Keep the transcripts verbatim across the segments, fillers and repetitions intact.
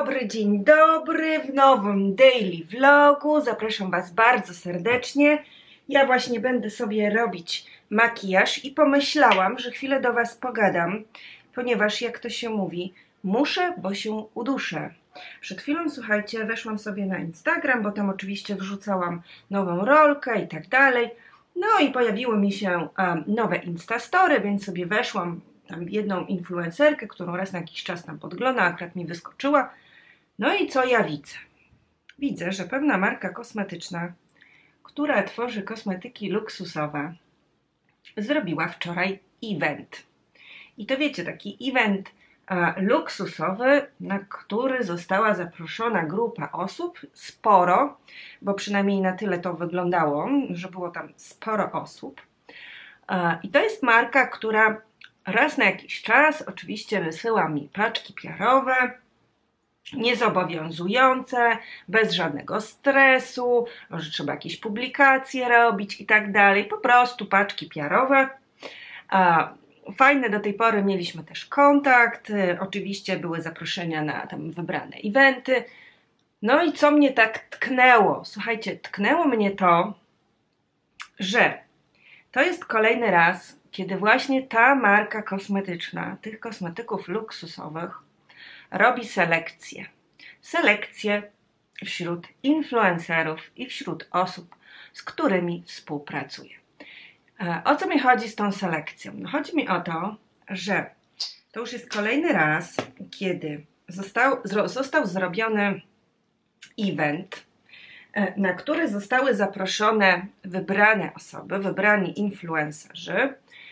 dobry, dzień dobry w nowym daily vlogu. Zapraszam Was bardzo serdecznie. Ja właśnie będę sobie robić makijaż i pomyślałam, że chwilę do Was pogadam, ponieważ jak to się mówi, muszę, bo się uduszę. Przed chwilą, słuchajcie, weszłam sobie na Instagram, bo tam oczywiście wrzucałam nową rolkę i tak dalej. No i pojawiły mi się um, nowe Instastory, więc sobie weszłam tam jedną influencerkę, którą raz na jakiś czas tam podglądam, akurat mi wyskoczyła. No i co ja widzę? Widzę, że pewna marka kosmetyczna, która tworzy kosmetyki luksusowe, zrobiła wczoraj event. I to wiecie, taki event a, luksusowy, na który została zaproszona grupa osób, sporo, bo przynajmniej na tyle to wyglądało, że było tam sporo osób. A, I to jest marka, która raz na jakiś czas oczywiście wysyła mi paczki P R-owe, niezobowiązujące, bez żadnego stresu, że trzeba jakieś publikacje robić i tak dalej, po prostu paczki P R-owe. Fajne, do tej pory mieliśmy też kontakt, oczywiście były zaproszenia na tam wybrane eventy. No i co mnie tak tknęło? Słuchajcie, tknęło mnie to, że to jest kolejny raz, kiedy właśnie ta marka kosmetyczna, tych kosmetyków luksusowych, robi selekcję. Selekcję wśród influencerów i wśród osób, z którymi współpracuje. O co mi chodzi z tą selekcją? No chodzi mi o to, że to już jest kolejny raz, kiedy został, został zrobiony event, na który zostały zaproszone wybrane osoby, wybrani influencerzy.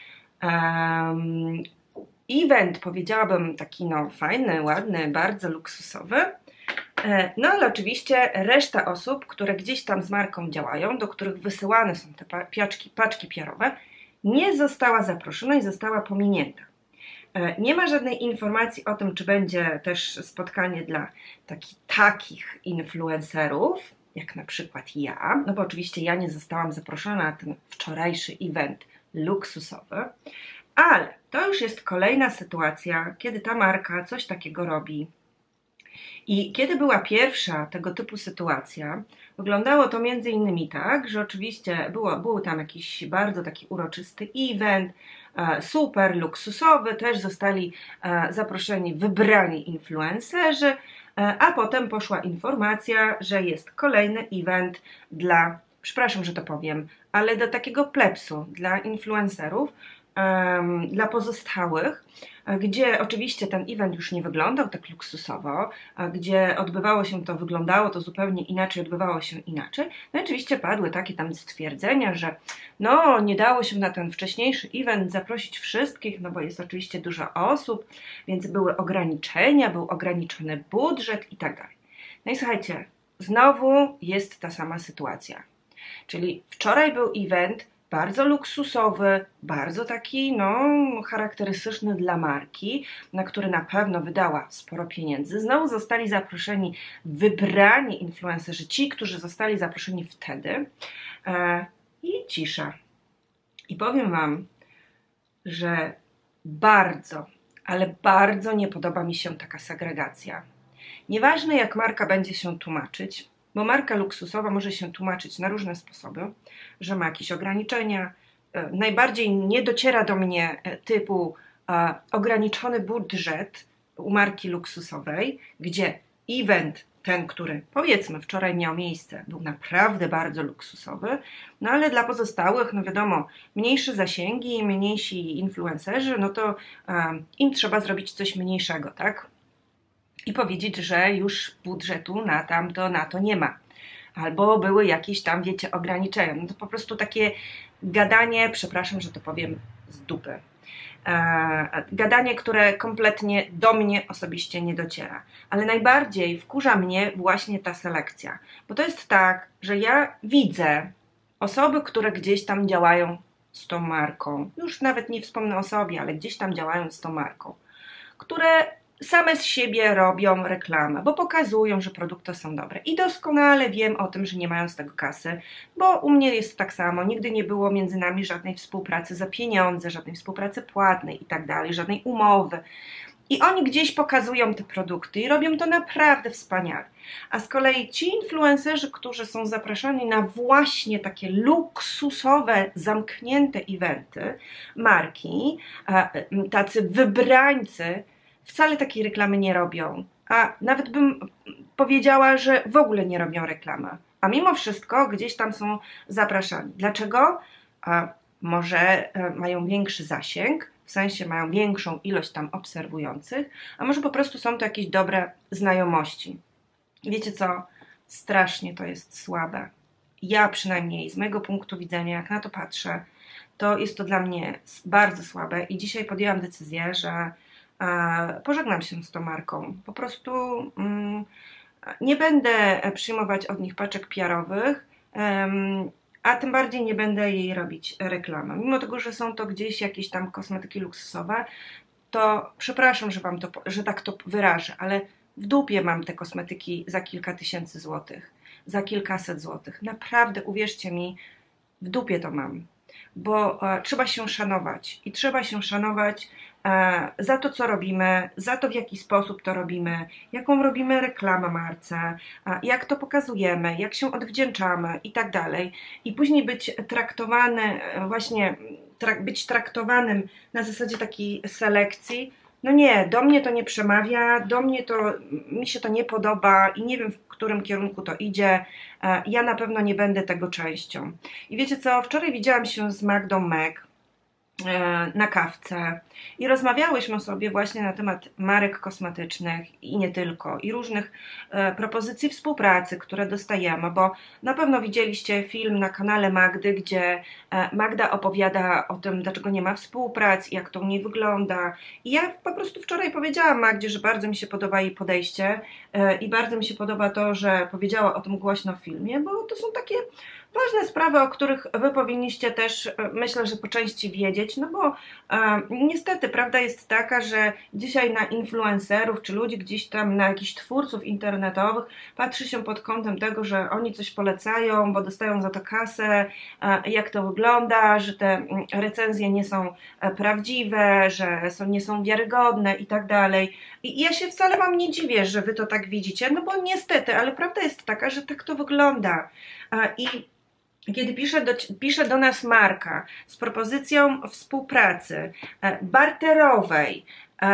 Um, event, powiedziałabym, taki no fajny, ładny, bardzo luksusowy. No ale oczywiście reszta osób, które gdzieś tam z marką działają, do których wysyłane są te paczki, paczki P R-owe, nie została zaproszona i została pominięta. Nie ma żadnej informacji o tym, czy będzie też spotkanie dla taki, takich influencerów, jak na przykład ja, no bo oczywiście ja nie zostałam zaproszona na ten wczorajszy event luksusowy, ale to już jest kolejna sytuacja, kiedy ta marka coś takiego robi. I kiedy była pierwsza tego typu sytuacja, wyglądało to między innymi tak, że oczywiście było, był tam jakiś bardzo taki uroczysty event, e, super luksusowy, też zostali e, zaproszeni wybrani influencerzy, e, a potem poszła informacja, że jest kolejny event dla, przepraszam, że to powiem, ale do takiego plebsu, dla influencerów, Um, dla pozostałych, gdzie oczywiście ten event już nie wyglądał tak luksusowo, gdzie odbywało się to, wyglądało to zupełnie inaczej, odbywało się inaczej. No i oczywiście padły takie tam stwierdzenia, że no nie dało się na ten wcześniejszy event zaprosić wszystkich, no bo jest oczywiście dużo osób, więc były ograniczenia, był ograniczony budżet i tak dalej. No i słuchajcie, znowu jest ta sama sytuacja. Czyli wczoraj był event bardzo luksusowy, bardzo taki no, charakterystyczny dla marki, na który na pewno wydała sporo pieniędzy. Znowu zostali zaproszeni wybrani influencerzy, ci, którzy zostali zaproszeni wtedy, e, i cisza. I powiem Wam, że bardzo, ale bardzo nie podoba mi się taka segregacja. Nieważne, jak marka będzie się tłumaczyć, bo marka luksusowa może się tłumaczyć na różne sposoby, że ma jakieś ograniczenia. Najbardziej nie dociera do mnie typu e, ograniczony budżet u marki luksusowej, gdzie event, ten, który powiedzmy wczoraj miał miejsce, był naprawdę bardzo luksusowy, no ale dla pozostałych, no wiadomo, mniejsze zasięgi, mniejsi influencerzy, no to e, im trzeba zrobić coś mniejszego, tak? I powiedzieć, że już budżetu na tamto, na to nie ma. Albo były jakieś tam, wiecie, ograniczenia. No to po prostu takie gadanie, przepraszam, że to powiem, z dupy. E, gadanie, które kompletnie do mnie osobiście nie dociera. Ale najbardziej wkurza mnie właśnie ta selekcja. Bo to jest tak, że ja widzę osoby, które gdzieś tam działają z tą marką. Już nawet nie wspomnę o sobie, ale gdzieś tam działają z tą marką. Które same z siebie robią reklamę, bo pokazują, że produkty są dobre. I doskonale wiem o tym, że nie mają z tego kasy, bo u mnie jest tak samo. Nigdy nie było między nami żadnej współpracy za pieniądze, żadnej współpracy płatnej i tak dalej, żadnej umowy. I oni gdzieś pokazują te produkty i robią to naprawdę wspaniale. A z kolei ci influencerzy, którzy są zapraszani na właśnie takie luksusowe, zamknięte eventy, marki, tacy wybrańcy, wcale takiej reklamy nie robią. A nawet bym powiedziała, że w ogóle nie robią reklamy. A mimo wszystko gdzieś tam są zapraszani. Dlaczego? A może mają większy zasięg, w sensie mają większą ilość tam obserwujących, a może po prostu są to jakieś dobre znajomości. Wiecie co? Strasznie to jest słabe. Ja przynajmniej z mojego punktu widzenia, jak na to patrzę, to jest to dla mnie bardzo słabe i dzisiaj podjęłam decyzję, że e, pożegnam się z tą marką. Po prostu mm, nie będę przyjmować od nich paczek P R owych, em, a tym bardziej nie będę jej robić reklamy. Mimo tego, że są to gdzieś jakieś tam kosmetyki luksusowe, to przepraszam, że wam to, że tak to wyrażę, ale w dupie mam te kosmetyki za kilka tysięcy złotych, za kilkaset złotych. Naprawdę, uwierzcie mi, w dupie to mam, bo e, trzeba się szanować i trzeba się szanować e, za to, co robimy, za to, w jaki sposób to robimy, jaką robimy reklamę marce, e, jak to pokazujemy, jak się odwdzięczamy i tak dalej. I później być traktowany, e, właśnie trak, być traktowanym na zasadzie takiej selekcji. No nie, do mnie to nie przemawia, do mnie to, mi się to nie podoba i nie wiem, w którym kierunku to idzie. Ja na pewno nie będę tego częścią. I wiecie co, wczoraj widziałam się z Magdą Meg na kawce i rozmawiałyśmy sobie właśnie na temat marek kosmetycznych i nie tylko, i różnych e, propozycji współpracy, które dostajemy, bo na pewno widzieliście film na kanale Magdy, gdzie e, Magda opowiada o tym, dlaczego nie ma współpracy, jak to u niej wygląda. I ja po prostu wczoraj powiedziałam Magdzie, że bardzo mi się podoba jej podejście e, i bardzo mi się podoba to, że powiedziała o tym głośno w filmie, bo to są takie ważne sprawy, o których wy powinniście też, myślę, że po części wiedzieć, no bo e, niestety prawda jest taka, że dzisiaj na influencerów, czy ludzi gdzieś tam, na jakichś twórców internetowych patrzy się pod kątem tego, że oni coś polecają, bo dostają za to kasę, e, jak to wygląda, że te recenzje nie są prawdziwe, że są, nie są wiarygodne i tak dalej. I ja się wcale wam nie dziwię, że wy to tak widzicie, no bo niestety, ale prawda jest taka, że tak to wygląda. E, I Kiedy pisze do, pisze do nas marka z propozycją współpracy barterowej,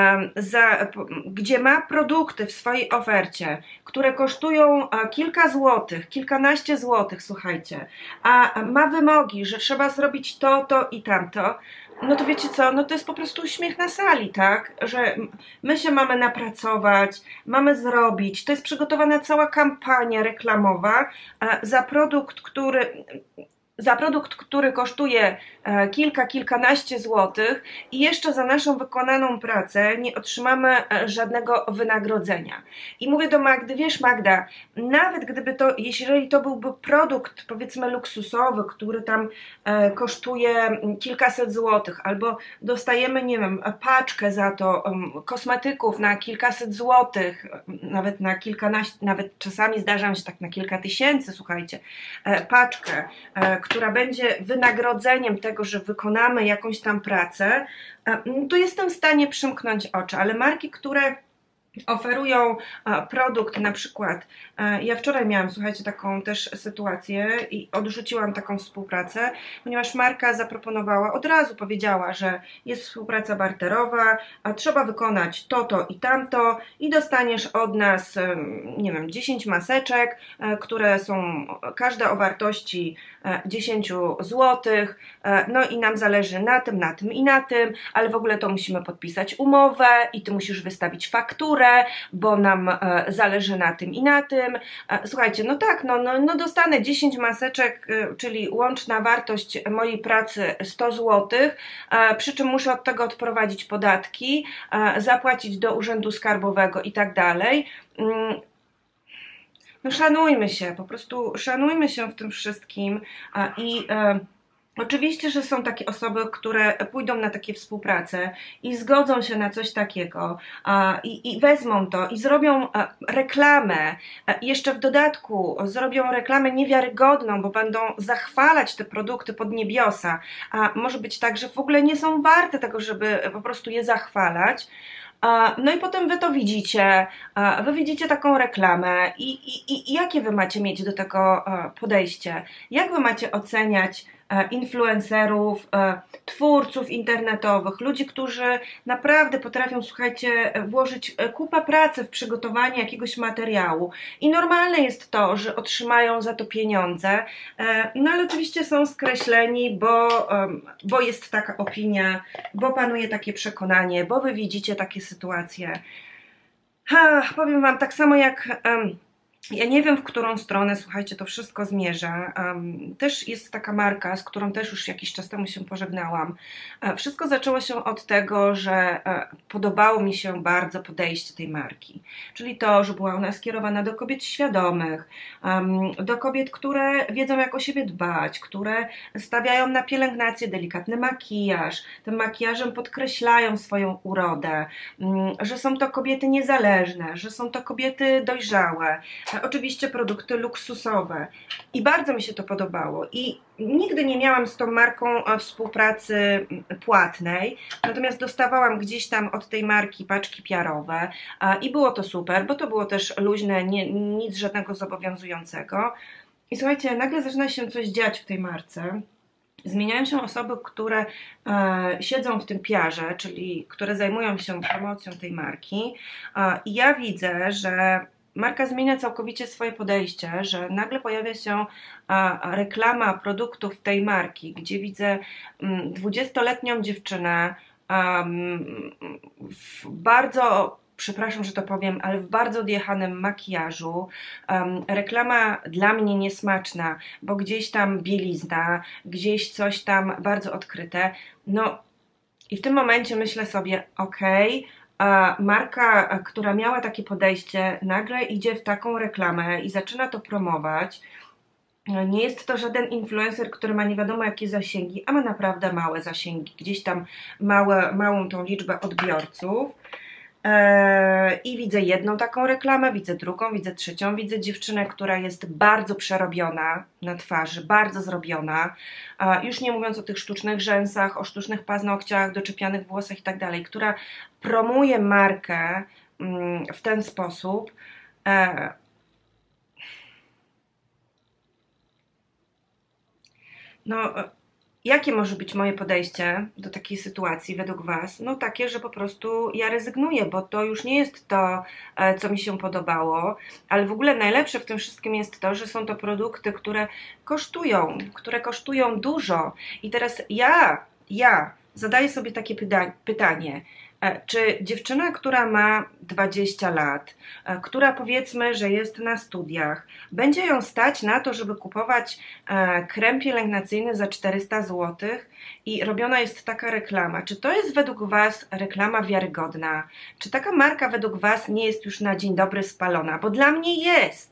za, gdzie ma produkty w swojej ofercie, które kosztują kilka złotych, kilkanaście złotych, słuchajcie, a ma wymogi, że trzeba zrobić to, to i tamto, no to wiecie co, no to jest po prostu uśmiech na sali, tak? Że my się mamy napracować, mamy zrobić, to jest przygotowana cała kampania reklamowa za produkt, który... za produkt, który kosztuje kilka, kilkanaście złotych i jeszcze za naszą wykonaną pracę nie otrzymamy żadnego wynagrodzenia. I mówię do Magdy, wiesz Magda, nawet gdyby to, jeżeli to byłby produkt powiedzmy luksusowy, który tam kosztuje kilkaset złotych, albo dostajemy, nie wiem, paczkę za to kosmetyków na kilkaset złotych, nawet na kilkanaście, nawet czasami zdarza mi się tak na kilka tysięcy, słuchajcie, paczkę, która będzie wynagrodzeniem tego, że wykonamy jakąś tam pracę, to jestem w stanie przymknąć oczy, ale marki, które oferują produkt, na przykład, ja wczoraj miałam, słuchajcie, taką też sytuację i odrzuciłam taką współpracę, ponieważ marka zaproponowała, od razu powiedziała, że jest współpraca barterowa, a trzeba wykonać to, to i tamto i dostaniesz od nas, nie wiem, dziesięć maseczek, które są, każda o wartości dziesięć złotych, no i nam zależy na tym, na tym i na tym, ale w ogóle to musimy podpisać umowę i ty musisz wystawić fakturę, bo nam e, zależy na tym i na tym. E, słuchajcie, no tak, no, no, no dostanę dziesięć maseczek, e, czyli łączna wartość mojej pracy sto złotych, e, przy czym muszę od tego odprowadzić podatki, e, zapłacić do urzędu skarbowego i tak dalej. Mm. No szanujmy się, po prostu szanujmy się w tym wszystkim e, i e, oczywiście, że są takie osoby, które pójdą na takie współprace i zgodzą się na coś takiego a, i, i wezmą to i zrobią a, reklamę, a, jeszcze w dodatku zrobią reklamę niewiarygodną, bo będą zachwalać te produkty pod niebiosa, a może być tak, że w ogóle nie są warte tego, żeby po prostu je zachwalać. No i potem wy to widzicie, wy widzicie taką reklamę i, i, i jakie wy macie mieć do tego podejście? Jak wy macie oceniać influencerów, twórców internetowych, ludzi, którzy naprawdę potrafią, słuchajcie, włożyć kupę pracy w przygotowanie jakiegoś materiału i normalne jest to, że otrzymają za to pieniądze, no ale oczywiście są skreśleni, bo, bo jest taka opinia, bo panuje takie przekonanie, bo wy widzicie takie sytuacje. Ha, powiem wam, tak samo jak um, ja nie wiem, w którą stronę, słuchajcie, to wszystko zmierza. Um, też jest taka marka, z którą też już jakiś czas temu się pożegnałam. E, wszystko zaczęło się od tego, że e, podobało mi się bardzo podejście tej marki. Czyli to, że była ona skierowana do kobiet świadomych, um, do kobiet, które wiedzą, jak o siebie dbać, które stawiają na pielęgnację, delikatny makijaż, tym makijażem podkreślają swoją urodę, um, że są to kobiety niezależne, że są to kobiety dojrzałe. Oczywiście produkty luksusowe i bardzo mi się to podobało i nigdy nie miałam z tą marką współpracy płatnej, natomiast dostawałam gdzieś tam od tej marki paczki P R-owe i było to super, bo to było też luźne, nie, nic żadnego zobowiązującego i słuchajcie, nagle zaczyna się coś dziać w tej marce. Zmieniają się osoby, które e, siedzą w tym P R-ze, czyli które zajmują się promocją tej marki e, i ja widzę, że marka zmienia całkowicie swoje podejście, że nagle pojawia się a, reklama produktów tej marki, gdzie widzę dwudziestoletnią dziewczynę a, w bardzo, przepraszam, że to powiem, ale w bardzo odjechanym makijażu. Um, reklama dla mnie niesmaczna, bo gdzieś tam bielizna, gdzieś coś tam bardzo odkryte. No i w tym momencie myślę sobie, okej, okay, a marka, która miała takie podejście, nagle idzie w taką reklamę i zaczyna to promować. Nie jest to żaden influencer, który ma nie wiadomo jakie zasięgi, a ma naprawdę małe zasięgi, gdzieś tam małe, małą tą liczbę odbiorców. I widzę jedną taką reklamę, widzę drugą, widzę trzecią, widzę dziewczynę, która jest bardzo przerobiona na twarzy, bardzo zrobiona, już nie mówiąc o tych sztucznych rzęsach, o sztucznych paznokciach, doczepianych włosach i tak dalej, która promuje markę w ten sposób. No, jakie może być moje podejście do takiej sytuacji według Was? No takie, że po prostu ja rezygnuję, bo to już nie jest to, co mi się podobało, ale w ogóle najlepsze w tym wszystkim jest to, że są to produkty, które kosztują, które kosztują dużo i teraz ja, ja zadaję sobie takie pyta pytanie, czy dziewczyna, która ma dwadzieścia lat, która powiedzmy, że jest na studiach, będzie ją stać na to, żeby kupować krem pielęgnacyjny za czterysta złotych i robiona jest taka reklama? Czy to jest według Was reklama wiarygodna? Czy taka marka według Was nie jest już na dzień dobry spalona? Bo dla mnie jest.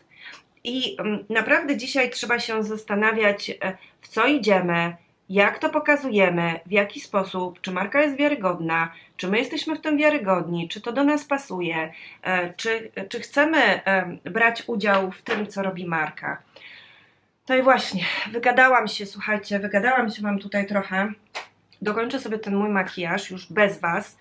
I naprawdę dzisiaj trzeba się zastanawiać, w co idziemy, jak to pokazujemy, w jaki sposób, czy marka jest wiarygodna, czy my jesteśmy w tym wiarygodni, czy to do nas pasuje, czy, czy chcemy brać udział w tym, co robi marka. No i właśnie, wygadałam się, słuchajcie, wygadałam się Wam tutaj trochę. Dokończę sobie ten mój makijaż już bez Was.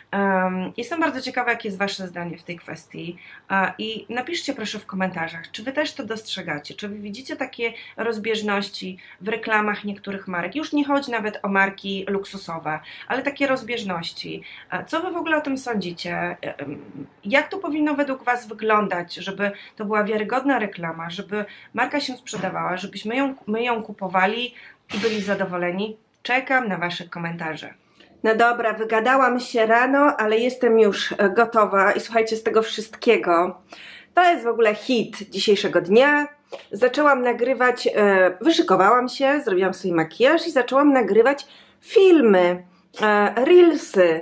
Um, jestem bardzo ciekawa, jakie jest Wasze zdanie w tej kwestii uh, i napiszcie proszę w komentarzach, czy Wy też to dostrzegacie, czy Wy widzicie takie rozbieżności w reklamach niektórych marek. Już nie chodzi nawet o marki luksusowe, ale takie rozbieżności. Uh, co Wy w ogóle o tym sądzicie? Um, jak to powinno według Was wyglądać, żeby to była wiarygodna reklama, żeby marka się sprzedawała, żebyśmy ją, my ją kupowali i byli zadowoleni? Czekam na Wasze komentarze. No dobra, wygadałam się rano, ale jestem już gotowa i słuchajcie, z tego wszystkiego, to jest w ogóle hit dzisiejszego dnia. Zaczęłam nagrywać, wyszykowałam się, zrobiłam sobie makijaż i zaczęłam nagrywać filmy, reelsy,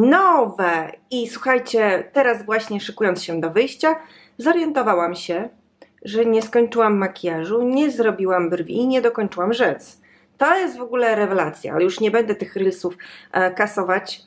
nowe i słuchajcie, teraz właśnie szykując się do wyjścia, zorientowałam się, że nie skończyłam makijażu, nie zrobiłam brwi i nie dokończyłam rzęs. To jest w ogóle rewelacja, ale już nie będę tych reelsów e, kasować,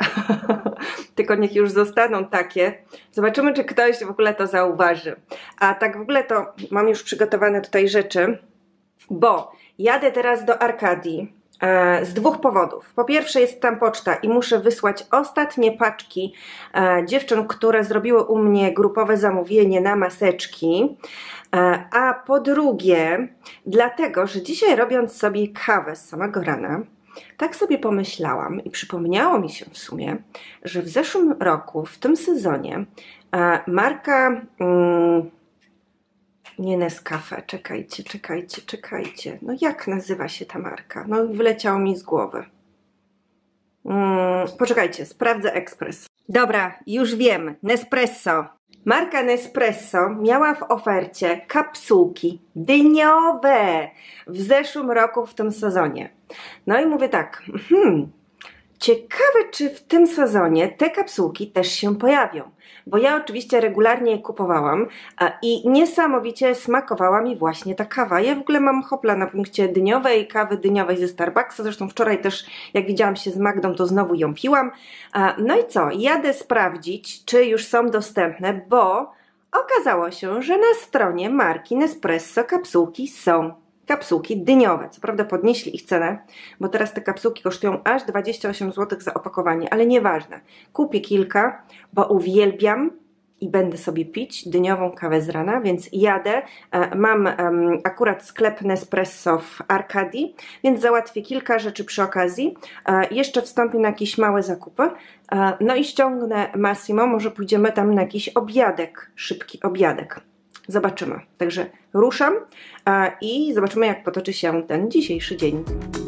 tylko niech już zostaną takie. Zobaczymy, czy ktoś w ogóle to zauważy. A tak w ogóle to mam już przygotowane tutaj rzeczy, bo jadę teraz do Arkadii. e, z dwóch powodów. Po pierwsze jest tam poczta i muszę wysłać ostatnie paczki e, dziewczyn, które zrobiły u mnie grupowe zamówienie na maseczki. E, a po drugie, dlatego, że dzisiaj robiąc sobie kawę z samego rana, tak sobie pomyślałam i przypomniało mi się w sumie, że w zeszłym roku, w tym sezonie, e, marka... Mm, nie Nescafe, czekajcie, czekajcie, czekajcie. No jak nazywa się ta marka? No wyleciało mi z głowy. Hmm, poczekajcie, sprawdzę ekspres. Dobra, już wiem, Nespresso. Marka Nespresso miała w ofercie kapsułki dyniowe w zeszłym roku w tym sezonie. No i mówię tak, hmm, ciekawe, czy w tym sezonie te kapsułki też się pojawią, bo ja oczywiście regularnie je kupowałam i niesamowicie smakowała mi właśnie ta kawa. Ja w ogóle mam hopla na punkcie dyniowej, kawy dyniowej ze Starbucksa, zresztą wczoraj też jak widziałam się z Magdą, to znowu ją piłam. No i co, jadę sprawdzić, czy już są dostępne, bo okazało się, że na stronie marki Nespresso kapsułki są. Kapsułki dyniowe. Co prawda podnieśli ich cenę, bo teraz te kapsułki kosztują aż dwadzieścia osiem złotych za opakowanie, ale nieważne. Kupię kilka, bo uwielbiam i będę sobie pić dyniową kawę z rana, więc jadę. Mam um, akurat sklep Nespresso w Arkadii, więc załatwię kilka rzeczy przy okazji. E, jeszcze wstąpię na jakieś małe zakupy. E, no i ściągnę Massimo, może pójdziemy tam na jakiś obiadek, szybki obiadek. Zobaczymy. Także ruszam a, i zobaczymy, jak potoczy się ten dzisiejszy dzień.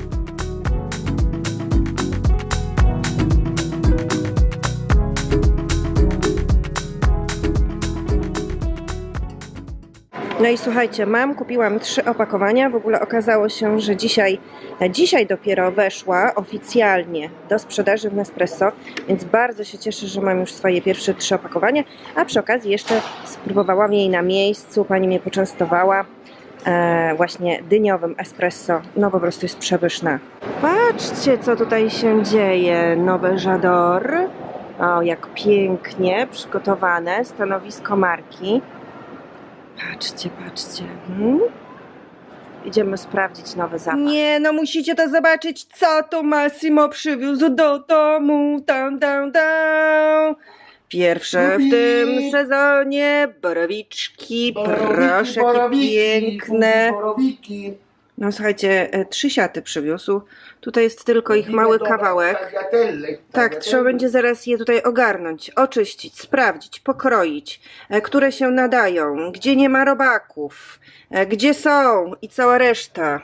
No i słuchajcie, mam, kupiłam trzy opakowania. W ogóle okazało się, że dzisiaj, dzisiaj dopiero weszła oficjalnie do sprzedaży w Nespresso, więc bardzo się cieszę, że mam już swoje pierwsze trzy opakowania, a przy okazji jeszcze spróbowałam jej na miejscu, pani mnie poczęstowała e, właśnie dyniowym espresso. No po prostu jest przepyszna. Patrzcie, co tutaj się dzieje. Nowe J'adore. O, jak pięknie przygotowane stanowisko marki. Patrzcie, patrzcie. Hmm? Idziemy sprawdzić nowy zapach. Nie, no musicie to zobaczyć, co to Massimo przywiózł do domu. Tam, tam, tam. Pierwsze w tym sezonie borowiczki. Borowiki, proszę, borowiki, jakie piękne. Borowiki. No słuchajcie, trzy siaty przywiózł. Tutaj jest tylko ich mały kawałek. Tak, trzeba będzie zaraz je tutaj ogarnąć, oczyścić, sprawdzić, pokroić, które się nadają, gdzie nie ma robaków, gdzie są i cała reszta.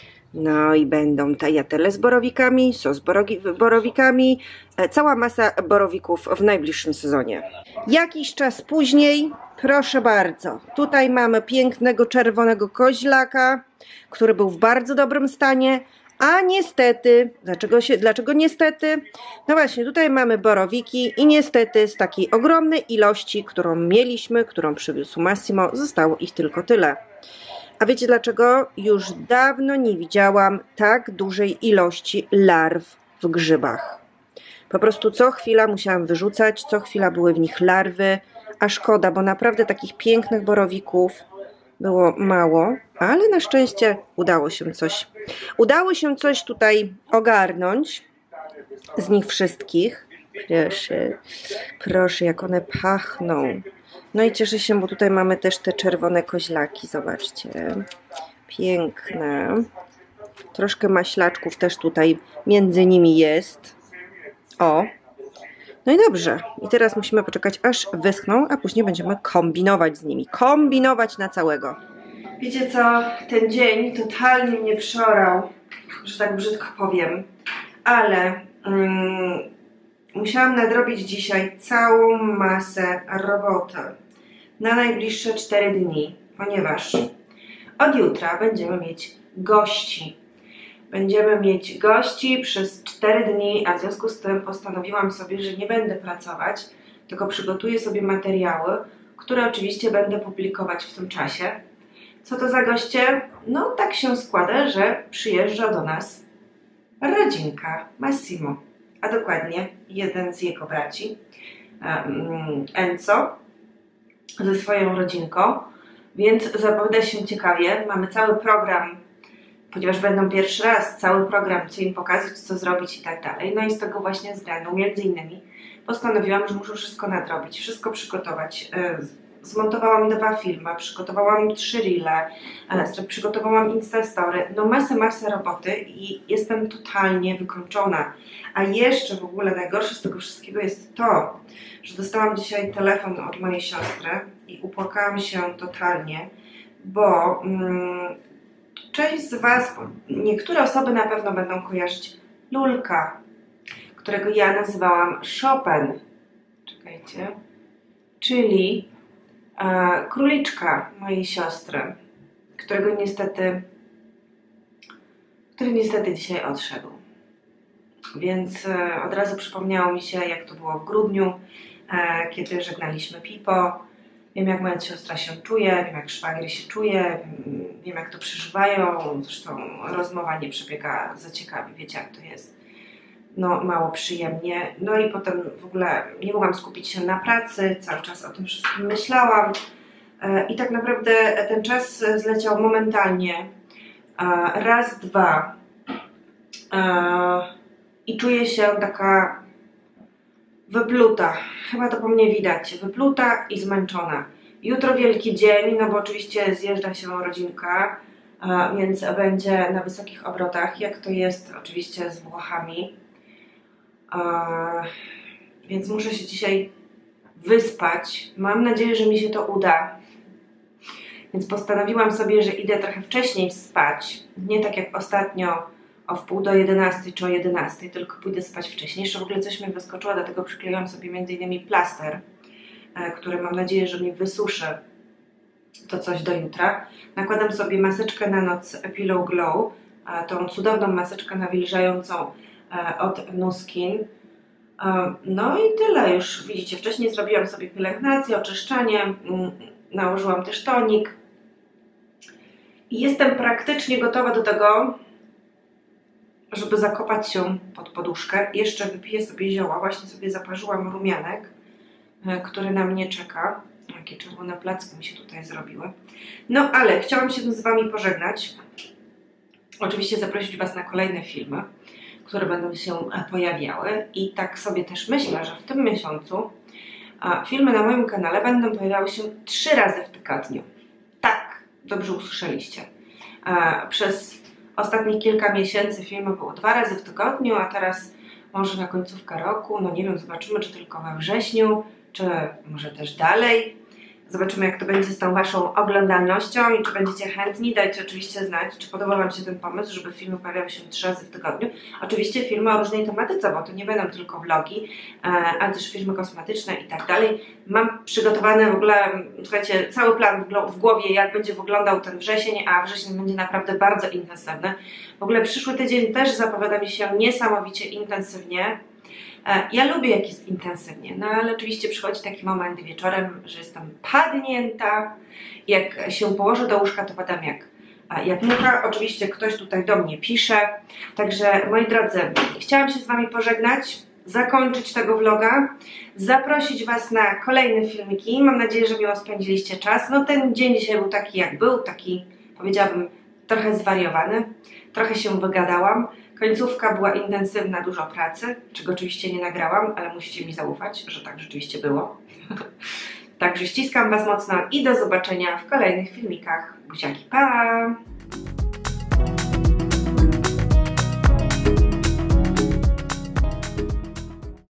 No i będą tagliatelle z borowikami, sos z borowikami, cała masa borowików w najbliższym sezonie. Jakiś czas później, proszę bardzo, tutaj mamy pięknego czerwonego koźlaka, który był w bardzo dobrym stanie, a niestety, dlaczego, się, dlaczego niestety? No właśnie, tutaj mamy borowiki i niestety z takiej ogromnej ilości, którą mieliśmy, którą przywiózł Massimo, zostało ich tylko tyle. A wiecie dlaczego? Już dawno nie widziałam tak dużej ilości larw w grzybach. Po prostu co chwila musiałam wyrzucać, co chwila były w nich larwy, a szkoda, bo naprawdę takich pięknych borowików było mało, ale na szczęście udało się coś. Udało się coś tutaj ogarnąć z nich wszystkich. Proszę, proszę, jak one pachną. No i cieszę się, bo tutaj mamy też te czerwone koźlaki, zobaczcie. Piękne. Troszkę maślaczków też tutaj między nimi jest. O. No i dobrze. I teraz musimy poczekać, aż wyschną, a później będziemy kombinować z nimi. Kombinować na całego. Wiecie co? Ten dzień totalnie mnie przorał, że tak brzydko powiem. Ale mm, musiałam nadrobić dzisiaj całą masę roboty na najbliższe cztery dni, ponieważ od jutra będziemy mieć gości. Będziemy mieć gości przez cztery dni, a w związku z tym postanowiłam sobie, że nie będę pracować, tylko przygotuję sobie materiały, które oczywiście będę publikować w tym czasie. Co to za goście? No tak się składa, że przyjeżdża do nas rodzinka Massimo, a dokładnie jeden z jego braci, Enzo, ze swoją rodzinką, więc zapowiada się ciekawie. Mamy cały program ponieważ będą pierwszy raz cały program, co im pokazać, co zrobić i tak dalej. No i z tego właśnie względu, między innymi, postanowiłam, że muszę wszystko nadrobić, wszystko przygotować. Zmontowałam dwa filmy, przygotowałam trzy reele, przygotowałam Instastory, no masę, masę roboty i jestem totalnie wykończona. A jeszcze w ogóle najgorsze z tego wszystkiego jest to, że dostałam dzisiaj telefon od mojej siostry i upłakałam się totalnie, bo mm, część z Was, niektóre osoby na pewno będą kojarzyć Lulka, którego ja nazywałam Chopin. Czekajcie. Czyli e, króliczka mojej siostry, którego niestety, który niestety dzisiaj odszedł. Więc e, od razu przypomniało mi się, jak to było w grudniu, e, kiedy żegnaliśmy Pipo. Wiem, jak moja siostra się czuje, wiem, jak szwagier się czuje, wiem, wiem, jak to przeżywają. Zresztą rozmowa nie przebiega za ciekawie, wiecie, jak to jest. No, mało przyjemnie. No i potem w ogóle nie mogłam skupić się na pracy, cały czas o tym wszystkim myślałam. I tak naprawdę ten czas zleciał momentalnie. Raz, dwa. I czuję się taka wypluta. Chyba to po mnie widać. Wypluta i zmęczona. Jutro wielki dzień, no bo oczywiście zjeżdża się rodzinka, więc będzie na wysokich obrotach, jak to jest oczywiście z Włochami. Więc muszę się dzisiaj wyspać. Mam nadzieję, że mi się to uda. Więc postanowiłam sobie, że idę trochę wcześniej spać. Nie tak jak ostatnio o wpół do jedenastej czy o jedenastej, tylko pójdę spać wcześniej. Jeszcze w ogóle coś mnie wyskoczyło, dlatego przykleiłam sobie między innymi plaster, który mam nadzieję, że mi wysuszy to coś do jutra. Nakładam sobie maseczkę na noc Pillow Glow, tą cudowną maseczkę nawilżającą od Nuskin. No i tyle już, widzicie, wcześniej zrobiłam sobie pielęgnację, oczyszczanie, nałożyłam też tonik i jestem praktycznie gotowa do tego, żeby zakopać się pod poduszkę. Jeszcze wypiję sobie zioła, właśnie sobie zaparzyłam rumianek, który na mnie czeka. Jakie czerwone placki mi się tutaj zrobiły. No ale chciałam się z Wami pożegnać. Oczywiście zaprosić Was na kolejne filmy, które będą się pojawiały i tak sobie też myślę, że w tym miesiącu a, filmy na moim kanale będą pojawiały się trzy razy w tygodniu. Tak, dobrze usłyszeliście. A, przez ostatnich kilka miesięcy filmy było dwa razy w tygodniu, a teraz może na końcówkę roku, no nie wiem, zobaczymy, czy tylko we wrześniu, czy może też dalej. Zobaczymy, jak to będzie z tą Waszą oglądalnością i czy będziecie chętni. Dajcie oczywiście znać, czy podoba Wam się ten pomysł, żeby filmy pojawiały się trzy razy w tygodniu. Oczywiście filmy o różnej tematyce, bo to nie będą tylko vlogi, ale też filmy kosmetyczne i tak dalej. Mam przygotowany w ogóle, słuchajcie, cały plan w głowie, jak będzie wyglądał ten wrzesień, a wrzesień będzie naprawdę bardzo intensywny. W ogóle przyszły tydzień też zapowiada mi się niesamowicie intensywnie. Ja lubię, jak jest intensywnie, no ale oczywiście przychodzi taki moment wieczorem, że jestem padnięta. Jak się położę do łóżka, to padam jak, jak mucha. Oczywiście ktoś tutaj do mnie pisze. Także moi drodzy, chciałam się z Wami pożegnać, zakończyć tego vloga, zaprosić Was na kolejne filmiki. Mam nadzieję, że miło spędziliście czas. No ten dzień dzisiaj był taki jak był, taki powiedziałabym trochę zwariowany. Trochę się wygadałam. Końcówka była intensywna, dużo pracy, czego oczywiście nie nagrałam, ale musicie mi zaufać, że tak rzeczywiście było. Także ściskam Was mocno i do zobaczenia w kolejnych filmikach. Buziaki, pa!